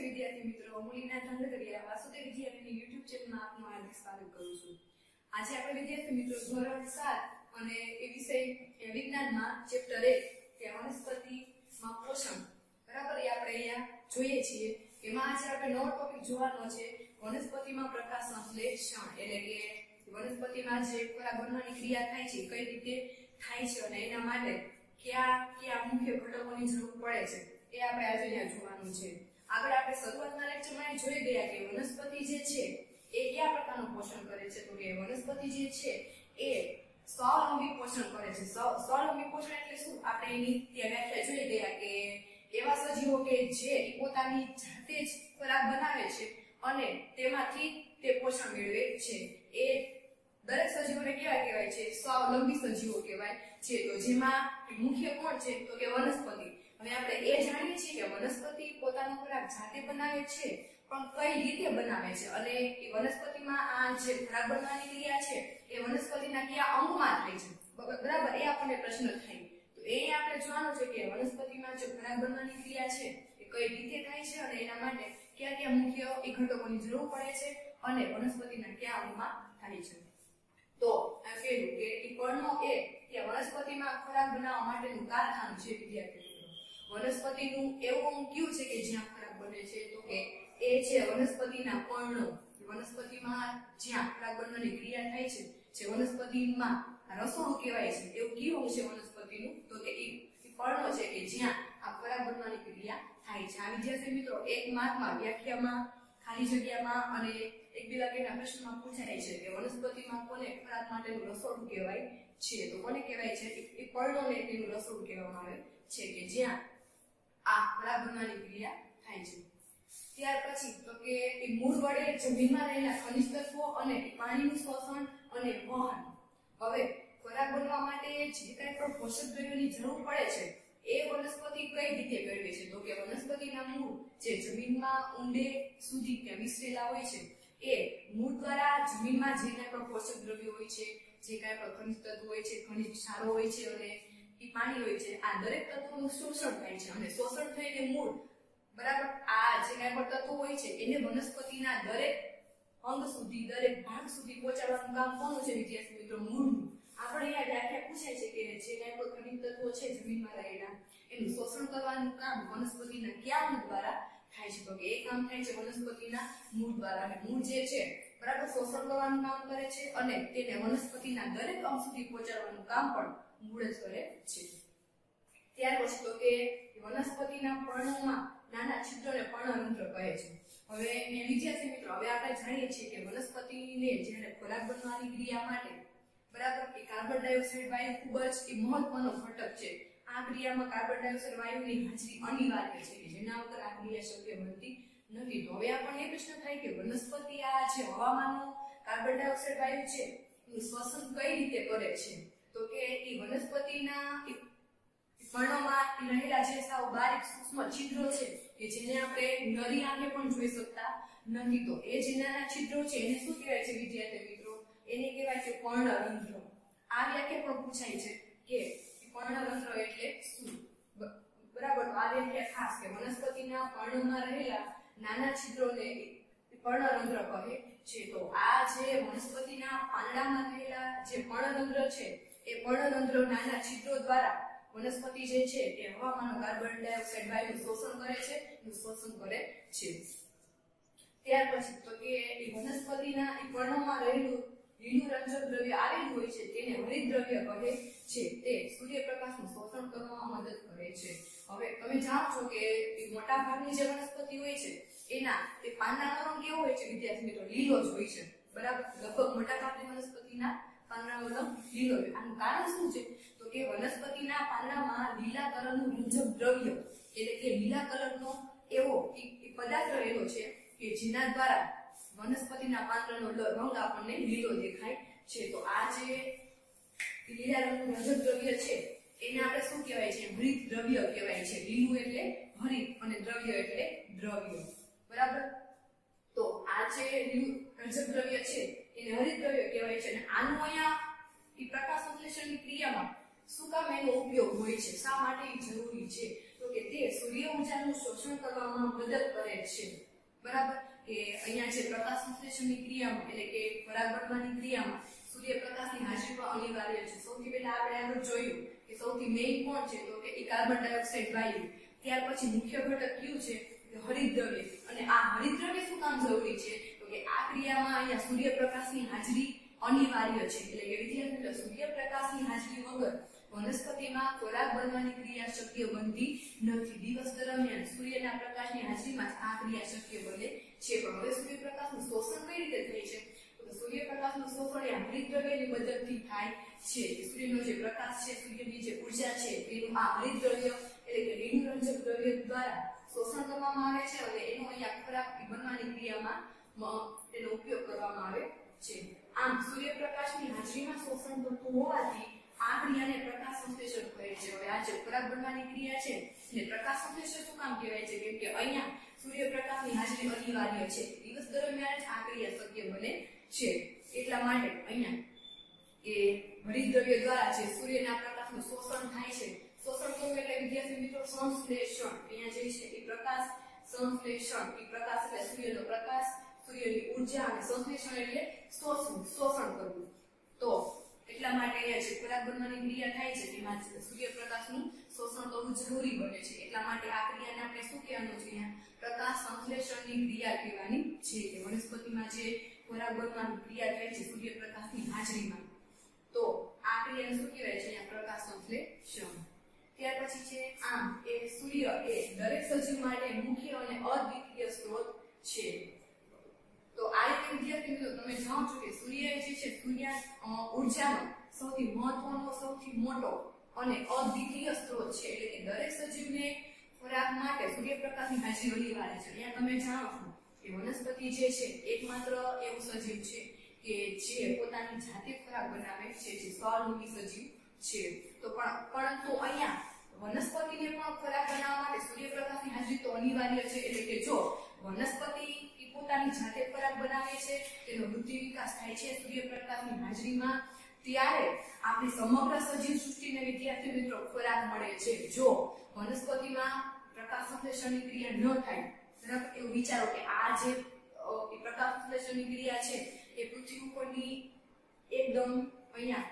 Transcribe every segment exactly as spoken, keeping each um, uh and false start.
નમસ્તે વિદ્યાર્થી મિત્રો, મુલીના ધંધકરિયા વાસુદેવ વિદ્યાલયની YouTube ચેનલમાં આપનું હાર્દિક સ્વાગત કરું છું। આજે આપણે વિદ્યાર્થી મિત્રો ધોરણ સાત અને એ વિષય વિજ્ઞાનમાં ચેપ્ટર એક કે વનસ્પતિમાં પોષણ બરાબર એ આપણે અહીંયા જોઈએ છીએ। એમાં આજે આપણે નવો ટોપિક જોવાનો છે વનસ્પતિમાં પ્રકાશ સંશ્લેષણ, એટલે કે વનસ્પતિમાં જે ખોરાક બનવાની ક્રિયા થાય છે કઈ રીતે થાય છે અને એના માટે કયા કયા મુખ્ય ઘટકોની જરૂર પડે છે એ આપણે આજે અહીંયા જોવાનું છે। આગળ આપણે શરૂઆતના લેક્ચરમાં જોઈ ગયા કે વનસ્પતિ જે છે એ કયા પ્રકારનું પોષણ કરે છે, તો કે વનસ્પતિ જે છે એ સ્વાવલંબી પોષણ કરે છે। સ્વાવલંબી પોષણ એટલે શું, આપણે એની ત્યાં વ્યાખ્યા જોઈ ગયા કે એવા સજીવો કે જે પોતાની જાતે જ ખોરાક બનાવે છે અને તેમાંથી તે પોષણ મેળવે છે, એ દરેક સજીવોને કેવા કહેવાય છે, સ્વાવલંબી સજીવો કહેવાય છે। તો જેમાં મુખ્ય કોણ છે, તો કે વનસ્પતિ। હવે આપણે એ જાણીએ છીએ કે વનસ્પતિ પોતાનો ખોરાક જાતે બનાવે છે, પણ કઈ રીતે બનાવે છે અને એ વનસ્પતિમાં આ જે ખોરાક બનાવવાની ક્રિયા છે એ વનસ્પતિના કયા અંગમાં થાય છે, બરાબર, એ આપણને પ્રશ્ન થાય। તો એ આપણે જોવાનું છે કે વનસ્પતિમાં જે ખોરાક બનાવવાની ક્રિયા છે એ કઈ રીતે થાય છે અને એના માટે કયા કયા મુખ્ય એ ઘટકોની જરૂર પડે છે અને વનસ્પતિના કયા અંગમાં થાય છે। તો આ પેલું કે એ પર્ણો એ કે વનસ્પતિમાં ખોરાક બનાવવા માટેનું કારખાનું છે વિદ્યાર્થી મિત્રો। વનસ્પતિનું એવું અંગ કયું છે કે જ્યાં ખોરાક બને છે, તો કે એ છે વનસ્પતિના પર્ણો। વનસ્પતિમાં જ્યાં ખોરાક બનવાની ક્રિયા થાય છે, જે વનસ્પતિમાં રસોડું કહેવાય છે, એવું કયું અંગ છે વનસ્પતિનું, તો કે એ પર્ણો છે કે જ્યાં આ ખોરાક બનવાની ક્રિયા થાય છે। આ વિદ્યાર્થી મિત્રો એક માર્કમાં વ્યાખ્યામાં ખાલી જગ્યામાં અને એક બે વાક્યના પ્રશ્નમાં પૂછાય છે કે વનસ્પતિમાં કોને ખોરાક માટેનું રસોડું કહેવાય છે, તો કોને કહેવાય છે, એ પર્ણોને તેનું રસોડું કહેવામાં આવે છે કે જ્યાં આ ખોરાક બનવાની ક્રિયા થાય છે। ત્યાર પછી તો કે એ મૂળ વડે જમીનમાં રહેલા ખનિજ તત્વો અને પાણીનું શોષણ અને વહન। હવે ખોરાક બનવા માટે જે કંઈ પણ પોષક દ્રવ્યોની જરૂર પડે છે એ વનસ્પતિ કઈ રીતે મેળવે છે, તો કે વનસ્પતિના મૂળ જે જમીનમાં ઊંડે સુધી કે વિસ્તરેલા હોય છે એ મૂળ દ્વારા જમીનમાં જે કંઈ પણ પોષક દ્રવ્યો હોય છે, જે કંઈ પણ ખનિજ તત્વો હોય છે, ખનિજ ક્ષારો હોય છે અને એ પાણી હોય છે, આ દરેક તત્વોનું શોષણ થાય છે અને શોષણ થઈને મૂળ બરાબર આ જે કંઈ પણ તત્વો હોય છે એને વનસ્પતિના દરેક અંગ સુધી, દરેક ભાગ સુધી પહોંચાડવાનું કામ કોનું છે વિદ્યાર્થી મિત્રો, મૂળનું। આપણે અહીંયા વ્યાખ્યા પૂછાય છે કે જે કંઈ પણ ખનિજ તત્વો છે જમીનમાં રહેલા એનું શોષણ કરવાનું કામ વનસ્પતિના કયા અંગ દ્વારા થાય છે, તો કે એ કામ થાય છે વનસ્પતિના મૂળ દ્વારા। અને મૂળ જે છે બરાબર શોષણ કરવાનું કામ કરે છે અને તેને વનસ્પતિના દરેક અંગ સુધી પહોંચાડવાનું કામ પણ મૂળ જ કરે છે। ત્યાર પછી તો કે વનસ્પતિના પર્ણોમાં નાના છિદ્રોને પર્ણરંધ્ર કહે છે। હવે એ વિદ્યાર્થી મિત્રો હવે આપણે જાણીએ છીએ કે વનસ્પતિને જ્યારે ખોરાક બનવાની ક્રિયા માટે બરાબર એ કાર્બન ડાયોક્સાઇડ વાયુ ખૂબ જ એ મહત્વનો ઘટક છે। આ ક્રિયામાં કાર્બન ડાયોક્સાઇડ વાયુની હાજરી અનિવાર્ય છે કે જેના વગર આ ક્રિયા શક્ય બનતી નથી। તો હવે આપણને એ પ્રશ્ન થાય કે વનસ્પતિ આ જે હવામાનનો કાર્બન ડાયોક્સાઇડ વાયુ છે એનું શ્વસન કઈ રીતે કરે છે, તો કે એ વનસ્પતિના પર્ણોમાં રહેલા જે સાવ બારીક સૂક્ષ્મ છિદ્રો છે કે જેને આપણે નરી આંખે પણ જોઈ શકતા નથી, તો એ જે નાના છિદ્રો છે એને શું કહેવાય છે વિદ્યાર્થી મિત્રો, એને કહેવાય છે પર્ણરંધ્ર। આ વ્યાખ્યા પણ પૂછાય છે કે પર્ણરંધ્ર એટલે શું, બરાબર, તો આ વ્યાખ્યા ખાસ કે વનસ્પતિના પર્ણોમાં રહેલા નાના છિદ્રોને પર્ણરંધ્ર કહે છે। તો આ જે વનસ્પતિના પાંદડામાં રહેલા જે પર્ણરંધ્ર છે એ પર્ણરંધ્ર નાના છિદ્રો દ્વારા વનસ્પતિ જે છે એ હવામાનનો કાર્બન ડાયોક્સાઇડ વાયુનું શોષણ કરે છે, એનું શોષણ કરે છે। ત્યાર પછી તો કે એ વનસ્પતિના એ પર્ણોમાં રહેલું લીલું રંજક દ્રવ્ય આવેલું હોય છે તેને હરિતદ્રવ્ય કહે છે, તે સૂર્યપ્રકાશનું શોષણ કરવામાં મદદ કરે છે। હવે તમે જાણો છો કે મોટા ભાગની જે વનસ્પતિ હોય છે એના તે પાંદડાનો રંગ કેવો હોય છે વિદ્યાર્થી મિત્રો, લીલો જ હોય છે, બરાબર, લગભગ મોટા ભાગની વનસ્પતિના પાંદડાનો રંગ લીલો હોય। આનું કારણ શું છે, તો કે વનસ્પતિના પાંદડામાં લીલા કલરનું રંજક દ્રવ્ય એટલે કે લીલા કલરનો એવો એક પદાર્થ રહેલો છે કે જેના દ્વારા વનસ્પતિના પાંદડાનો રંગ આપણને લીલો દેખાય છે। તો આ જે લીલા રંગનું રંજક દ્રવ્ય છે એને આપણે શું કહેવાય છે, હરિત દ્રવ્ય કહેવાય છે। લીલું એટલે હરિત અને દ્રવ્ય એટલે દ્રવ્ય, બરાબર। તો આ જે લીલું રંજક દ્રવ્ય છે એને હરિત દ્રવ્ય કહેવાય છે અને આનું અહીંયા એ પ્રકાશ સંશ્લેષણની ક્રિયામાં શું કામ એનો ઉપયોગ હોય છે, શા માટે એ જરૂરી છે, તો કે તે સૂર્ય ઊર્જાનું શોષણ કરવામાં મદદ મદદ કરે છે, બરાબર. કે અહીંયા જે પ્રકાશ સંશ્લેષણની ક્રિયામાં એટલે કે ખોરાક બનવાની ક્રિયામાં સૂર્યપ્રકાશની હાજરી પણ અનિવાર્ય છે. સૌથી પહેલા આપણે આગળ જોયું કે સૌથી મેઇન કોણ છે તો કે એ કાર્બન ડાયોક્સાઇડ વાયુ. ત્યાર પછી મુખ્ય ઘટક કયું છે કે હરિતદ્રવ્ય. અને આ હરિતદ્રવ્ય શું કામ જરૂરી છે તો કે આ ક્રિયામાં અહીંયા સૂર્યપ્રકાશની હાજરી અનિવાર્ય છે. એટલે કે વિદ્યાર્થી મિત્રો સૂર્યપ્રકાશની હાજરી વગર વનસ્પતિમાં ખોરાક બનવાની ક્રિયા શક્ય બનતી નથી. દિવસ દરમિયાન સૂર્યના પ્રકાશની હાજરીમાં આ ક્રિયા શક્ય બને છે. પણ હવે સૂર્યપ્રકાશનું શોષણ કઈ રીતે થાય છે તો સૂર્યપ્રકાશનું શોષણ એ હરિતદ્રવ્યની મદદથી થાય છે. સૂર્યનો જે પ્રકાશ છે, સૂર્યની જે ઉર્જા છે તેનું આ હરિતદ્રવ્ય એટલે કે રેણુરંજક દ્રવ્ય દ્વારા શોષણ કરવામાં આવે છે અને એનો અહીંયા ખોરાક બનવાની ક્રિયામાં તેનો ઉપયોગ કરવામાં આવે છે. આમ સૂર્યપ્રકાશની હાજરીમાં શોષણ થતું હોવાથી આ ક્રિયાને પ્રકાશ સંશ્લેષણ કહે છે. હવે આ જે ખોરાક બનવાની ક્રિયા છે એને પ્રકાશ સંશ્લેષણ શું કામ કહેવાય છે કેમ કે અહીંયા સૂર્યપ્રકાશની હાજરી અનિવાર્ય છે. દિવસ દરમિયાન જ આ ક્રિયા શક્ય બને છે. એટલા માટે અહીંયા એ હરિતદ્રવ્ય દ્વારા જે સૂર્યના પ્રકાશનું શોષણ થાય છે. શોષણ કરવું એટલે વિદ્યાર્થી મિત્રો સંશ્લેષણ. અહીંયા જે છે એ પ્રકાશ સંશ્લેષણ. એ પ્રકાશ એટલે સૂર્યનો પ્રકાશ, સૂર્યની ઉર્જા અને સંશ્લેષણ એટલે શોષવું, શોષણ કરવું. તો એટલા માટે અહીંયા જે ખોરાક બનવાની ક્રિયા થાય છે તેમાં સૂર્યપ્રકાશનું શોષણ કરવું જરૂરી બને છે. એટલા માટે આ ક્રિયાને આપણે શું કહેવાનું છે અહીંયા પ્રકાશ સંશ્લેષણની ક્રિયા કહેવાની છે. કે વનસ્પતિમાં જે ખોરાક બનવાની ક્રિયા થાય છે સૂર્યપ્રકાશની હાજરીમાં તો આ ક્રિયાને શું કહેવાય છે અહીંયા પ્રકાશ સંશ્લેષણ. ત્યાર પછી છે આમ એ સૂર્ય એ દરેક સજીવ માટે મુખ્ય અને અદ્વિતીય સ્ત્રોત છે. તો આ રીતે વિદ્યાર્થી મિત્રો તમે જાણો છો કે સૂર્ય જે છે સૂર્ય ઉર્જાનો સૌથી મહત્વનો, સૌથી મોટો અને અદ્વિતીય સ્ત્રોત છે. એટલે કે દરેક સજીવને ખોરાક માટે સૂર્યપ્રકાશની હાજરી અનિવાર્ય છે. અહીંયા તમે જાણો છો કે વનસ્પતિ જે છે એકમાત્ર એવું સજીવ છે કે જે પોતાની જાતે ખોરાક બનાવે છે, જે સ્વરૂપી સજીવ છે. તો પણ પરંતુ અહીંયા વનસ્પતિને પણ ખોરાક બનાવવા માટે સૂર્યપ્રકાશની હાજરી તો અનિવાર્ય છે. એટલે કે જો વનસ્પતિ પોતાની જાતે ખોરાક બનાવે છે, તેનો વૃદ્ધિ વિકાસ થાય છે સૂર્યપ્રકાશની હાજરીમાં, ત્યારે આપણી સમગ્ર સજીવ સૃષ્ટિને વિદ્યાર્થી મિત્રો ખોરાક મળે છે. જો વનસ્પતિમાં પ્રકાશ સંશ્લેષણની ક્રિયા ન થાય, બરાબર, એવું વિચારો કે આ જે પ્રકાશ સંશ્લેષણની ક્રિયા છે એ પૃથ્વી ઉપરની એકદમ અહીંયા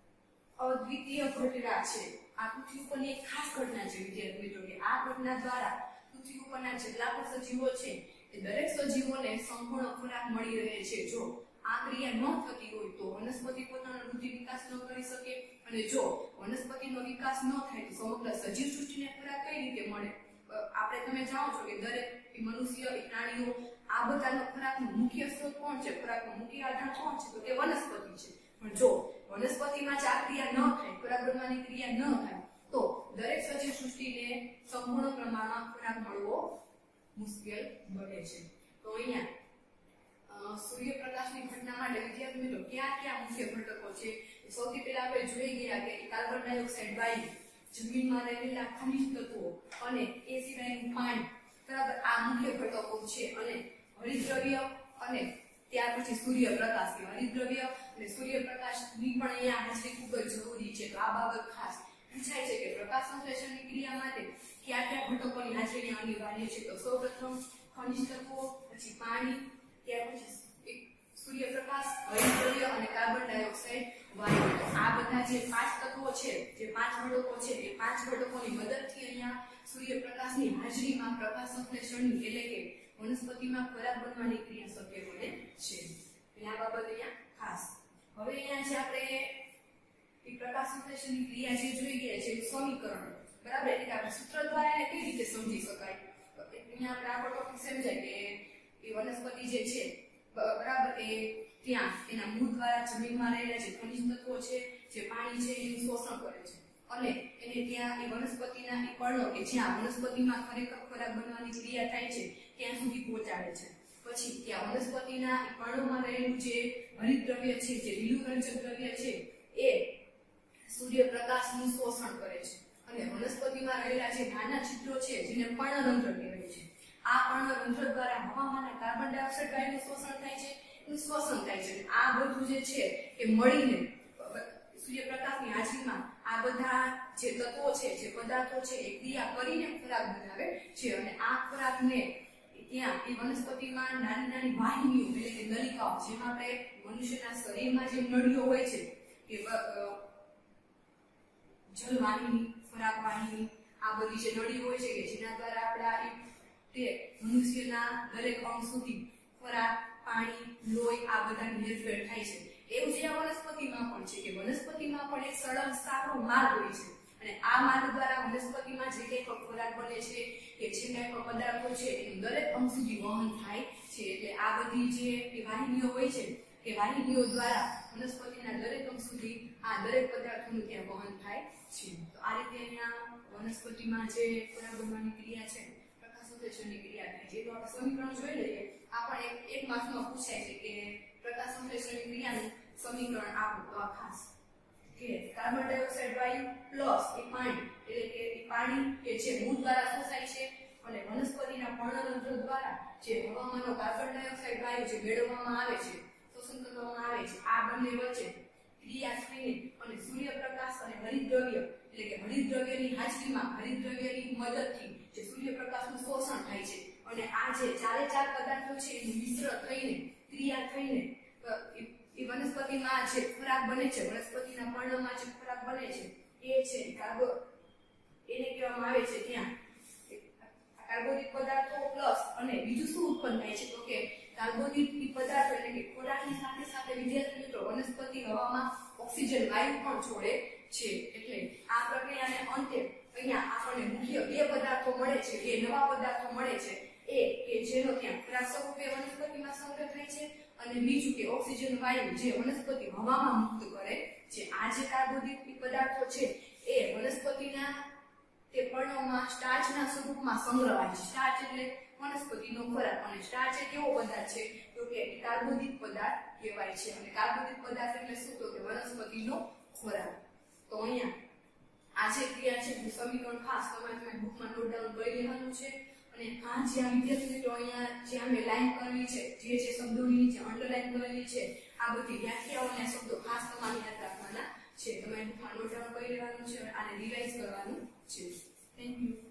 અદ્વિતીય ઘટના છે. આ પૃથ્વી ઉપરની એક ખાસ ઘટના છે વિદ્યાર્થી મિત્રો કે આ ઘટના દ્વારા પૃથ્વી ઉપરના જેટલા પણ સજીવો છે એ દરેક સજીવોને સંપૂર્ણ ખોરાક મળી રહે છે. જો આ ક્રિયા ન થતી હોય તો વનસ્પતિ પોતાનો વૃદ્ધિ વિકાસ ન કરી શકે અને જો વનસ્પતિનો વિકાસ ન થાય તો સમગ્ર સજીવ સૃષ્ટિને ખોરાક કઈ રીતે મળે? આપણે તમે જાણો છો કે દરેક મનુષ્ય, પ્રાણીઓ આ બધાનો ખોરાકનો મુખ્ય સ્ત્રોત કોણ છે? ખોરાકનો મુખ્ય આધાર કોણ છે? તો તે વનસ્પતિ છે. પણ જો વનસ્પતિમાં જ આ ક્રિયા ન થાય, ખોરાક બનવાની ક્રિયા ન થાય તો દરેક સજીવ સૃષ્ટિને સંપૂર્ણ પ્રમાણમાં ખોરાક મળવો મુશ્કેલ બને છે. તો અહીંયા સૂર્યપ્રકાશની ઘટના માટે વિદ્યાર્થી મિત્રો ક્યાં ક્યાં મુખ્ય ઘટકો છે? સૌથી પહેલા આપણે જોઈ ગયા કે કાર્બન ડાયોક્સાઇડ વાયુ, જમીનમાં રહેલા ખનિજ તત્વો અને એ સિવાયનું પાણી, બરાબર, આ મુખ્ય ઘટકો છે. અને હરિતદ્રવ્ય અને ત્યાર પછી સૂર્યપ્રકાશ. કે હરિતદ્રવ્ય અને સૂર્યપ્રકાશની પણ અહીંયા હાજરી ખૂબ જ જરૂરી છે. તો આ બાબત ખાસ પૂછાય છે કે પ્રકાશ સંશ્લેષણની ક્રિયા માટે કયા કયા ઘટકોની હાજરી અનિવાર્ય છે? તો સૌપ્રથમ ખનિજ તત્વો, પછી પાણી, ત્યાર પછી સૂર્યપ્રકાશ, હરિતદ્રવ્ય અને કાર્બન ડાયોક્સાઇડ વાયુ. આ બધા જે પાંચ તત્વો છે, જે પાંચ ઘટકો છે, એ પાંચ ઘટકોની મદદથી અહીંયા સૂર્યપ્રકાશની હાજરીમાં પ્રકાશ સંશ્લેષણની એટલે કે વનસ્પતિમાં ખોરાક બનવાની ક્રિયા શક્ય બને છે. એટલે આ બાબત અહીંયા ખાસ. હવે અહીંયા જે આપણે એ પ્રકાશ સંશ્લેષણની ક્રિયા જે જોઈ ગયા છે સમીકરણ, બરાબર, એટલે આપણે સૂત્ર દ્વારા એને કઈ રીતે સમજી શકાય? અહીંયા આપણે આ ટોપિક સમજાય કે એ વનસ્પતિ જે છે, બરાબર, એ ત્યાં એના મૂળ દ્વારા જમીનમાં રહેલા જે ખનિજ તત્વો છે, જે પાણી છે એનું શોષણ કરે છે અને એને ત્યાં એ વનસ્પતિના એ પર્ણો કે જ્યાં વનસ્પતિમાં ખરેખર ખોરાક બનવાની ક્રિયા થાય છે ત્યાં સુધી પહોંચાડે છે. પછી ત્યાં વનસ્પતિના એ પર્ણોમાં રહેલું જે હરિતદ્રવ્ય છે, જે લીલું રંજક દ્રવ્ય છે, એ સૂર્યપ્રકાશનું શોષણ કરે છે અને વનસ્પતિમાં રહેલા જે નાના છિદ્રો છે જેને પર્ણરંધ્ર કહેવાય છે, આ પર્ણરંધ્ર દ્વારા હવામાંના કાર્બન ડાયોક્સાઇડ વાયુનું શોષણ થાય છે, એનું શ્વસન થાય છે. આ બધું જે છે એ મળીને સૂર્યપ્રકાશની હાજરીમાં આ બધા જે તત્વો છે, જે પદાર્થો છે, એ ક્રિયા કરીને ખોરાક બનાવે છે અને આ ખોરાકને ત્યાં એ વનસ્પતિમાં નાની નાની વાહિનીઓ એટલે કે નલિકાઓ, જેમાં આપણે મનુષ્યના શરીરમાં જે નળીઓ હોય છે કે જલવાહિની, ખોરાક વાહિની, આ બધી જે નળીઓ હોય છે કે જેના દ્વારા આપણા તે મનુષ્યના દરેક અંગ સુધી ખોરાક, પાણી, લોહી આ બધાની હેરફેર થાય છે. એવું જે આ વનસ્પતિમાં પણ છે કે વનસ્પતિમાં પણ એક સળંગ સાંકડો માર્ગ હોય છે અને આ માર્ગ દ્વારા વનસ્પતિમાં જે કંઈ પણ ખોરાક બને છે કે જે કંઈ પણ પદાર્થો છે એનું દરેક અંગ સુધી વહન થાય છે. એટલે આ બધી જે વાહિનીઓ હોય છે કે વાહિનીઓ દ્વારા વનસ્પતિના દરેક અંગ સુધી આ દરેક પદાર્થોનું ત્યાં વહન થાય છે. તો આ રીતે અહીંયા વનસ્પતિમાં જે ખોરાક બનવાની ક્રિયા છે, પ્રકાશ સંશ્લેષણની ક્રિયા થાય છે. તો આપણે સમીકરણ જોઈ લઈએ. આ પણ એક એક માર્ક્સમાં પૂછાય છે કે પ્રકાશ સંશ્લેષણની ક્રિયાનું સમીકરણ આપો ખાસ કે કાર્બન ડાયોક્સાઇડ વાયુ પ્લસ એ પાણી એટલે કે એ પાણી કે જે મૂળ દ્વારા શોષાય છે અને વનસ્પતિના પર્ણતંત્ર દ્વારા જે હવામાંનો કાર્બન ડાયોક્સાઇડ વાયુ જે મેળવવામાં આવે છે, શોષણ કરવામાં આવે છે, આ બંને વચ્ચે ક્રિયા થઈને અને સૂર્યપ્રકાશ અને હરિતદ્રવ્ય એટલે કે હરિતદ્રવ્યની હાજરીમાં હરિતદ્રવ્યની મદદથી જે સૂર્યપ્રકાશનું શોષણ થાય છે અને આ જે ચારે ચાર પદાર્થો છે એનું મિશ્ર થઈને ક્રિયા થઈને એ વનસ્પતિમાં જે ખોરાક બને છે, વનસ્પતિના પર્ણમાં જે ખોરાક બને છે એ છે કાર્બો એને કહેવામાં આવે છે ત્યાં કાર્બોદિત પદાર્થો પ્લસ અને બીજું શું ઉત્પન્ન થાય છે તો કે કાર્બોદિત પદાર્થો એટલે કે ખોરાકની સાથે સાથે વિદ્યાર્થી મિત્રો વનસ્પતિ હવામાં ઓક્સિજન વાયુ પણ છોડે છે. એટલે આ પ્રક્રિયાને અંતે અહીંયા આપણને મુખ્ય બે પદાર્થો મળે છે, બે નવા પદાર્થો મળે છે એ કે જેનો ત્યાં ખોરાક સ્વરૂપે વનસ્પતિમાં સંગ્રહ થાય છે અને બીજું કે ઓક્સિજન વાયુ જે વનસ્પતિ હવામાં મુક્ત કરે છે. આ જે કાર્બોદિત પદાર્થો છે એ વનસ્પતિના તે પર્ણોમાં સ્ટાર્ચના સ્વરૂપમાં સંગ્રહાય છે. સ્ટાર્ચ એટલે વનસ્પતિનો ખોરાક અને સ્ટાર્ચ એ કેવો પદાર્થ છે તો કે કાર્બોદિત પદાર્થ કહેવાય છે અને કાર્બોદિત પદાર્થ એટલે શું તો કે વનસ્પતિનો ખોરાક. તો અહીંયા આ જે ક્રિયા છે એ સમીકરણ ખાસ તમારે તમારી બુકમાં નોટ ડાઉન કરી લેવાનું છે અને આ જે આ વિદ્યાર્થી મિત્રો અહીંયા જે અમે લાઈન કરેલી છે, જે જે શબ્દોની નીચે અંડરલાઈન કરેલી છે, આ બધી વ્યાખ્યાઓ અને શબ્દો ખાસ તમારે યાદ રાખવાના છે. તમારે બુકમાં નોટ ડાઉન કરી લેવાનું છે અને આને રિવાઇઝ કરવાનું છે. Thank you.